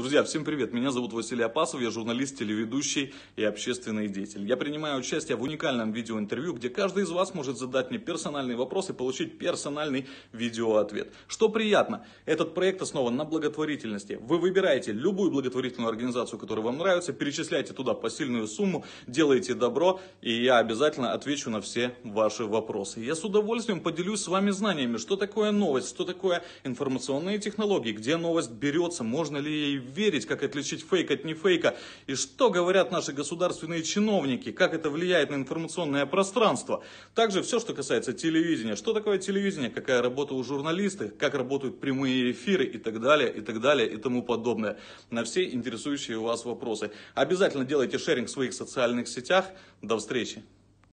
Друзья, всем привет! Меня зовут Василий Апасов, я журналист, телеведущий и общественный деятель. Я принимаю участие в уникальном видеоинтервью, где каждый из вас может задать мне персональный вопрос и получить персональный видеоответ. Что приятно, этот проект основан на благотворительности. Вы выбираете любую благотворительную организацию, которая вам нравится, перечисляйте туда посильную сумму, делайте добро, и я обязательно отвечу на все ваши вопросы. Я с удовольствием поделюсь с вами знаниями, что такое новость, что такое информационные технологии, где новость берется, можно ли ей верить, как отличить фейк от нефейка, и что говорят наши государственные чиновники, как это влияет на информационное пространство. Также все, что касается телевидения, что такое телевидение, какая работа у журналистов, как работают прямые эфиры и так далее, и так далее, и тому подобное. На все интересующие вас вопросы. Обязательно делайте шеринг в своих социальных сетях. До встречи!